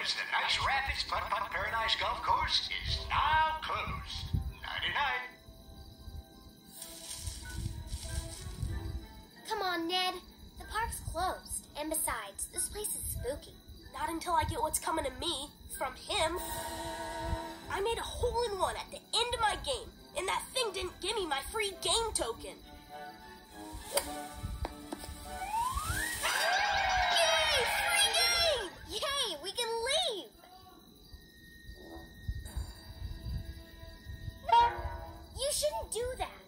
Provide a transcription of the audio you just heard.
because the Nice Rapids Putt-Putt Paradise Golf Course is now closed. Nighty-night. Come on, Ned. The park's closed. And besides, this place is spooky. Not until I get what's coming to me from him. I made a hole-in-one at the end of my game, and that thing didn't give me my free game token. Yay! Free game! Yay! We can leave! You shouldn't do that.